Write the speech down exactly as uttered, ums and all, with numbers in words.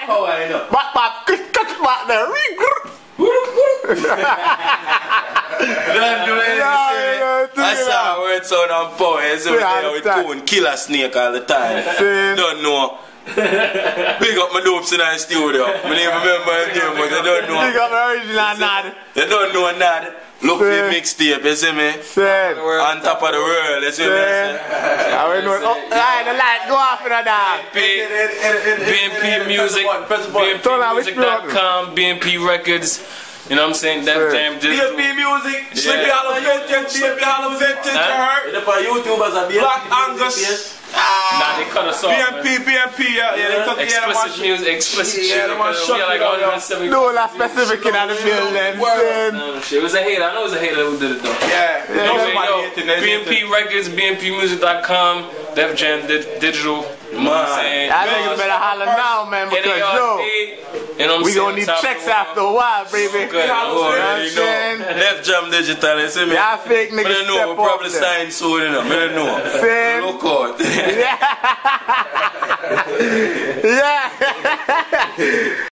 How I know? Back, back, catch back there. Don't do anything. I saw word sound and power. You see me there with tune, kill a snake all the time. Don't know. Big up my dopes in the studio. I don't remember his name, but they don't know. Big up the original Nad. They don't know Nad. Look for the mixtape, you see me? Same. On top of the world, you see me? I will know. Oh, light, the light go off in the dark. B N P Music, B N P music dot com, B N P Records. You know what I'm saying? Def Jam Digital. B N P Music, Slippy all of Vintage, Slippy all of Vintage, you heard? It's for YouTubers and Black Angus. Nah, they cut us off. B N P, B N P, yeah, yeah, they took the explicit music, explicit shit. We are like one hundred seventy. No, not specific in the building. No, shit. It was a hater. I know it was a hater who did it though. Yeah, yeah. B N P Records, B N P music dot com, Def Jam Digital. You know what I'm saying? I think you better holler now, man, because yo, you know what I'm we gonna need checks after a while, baby. Good. You know what I'm saying? Def Jam Digital, you see me? Yeah, fake niggas I don't know, we'll probably sign soon, you know. I don't know. Same. Look out.